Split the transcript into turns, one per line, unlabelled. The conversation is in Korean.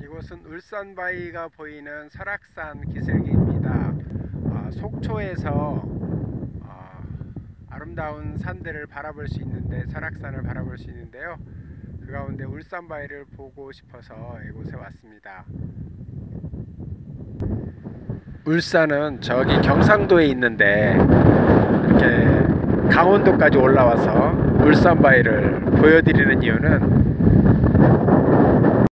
이곳은 울산바위가 보이는 설악산 기슭입니다. 속초에서 아름다운 산들을 바라볼 수 있는데, 설악산을 바라볼 수 있는데요, 그 가운데 울산바위를 보고 싶어서 이곳에 왔습니다. 울산은 저기 경상도에 있는데 이렇게 강원도까지 올라와서 울산바위를 보여드리는 이유는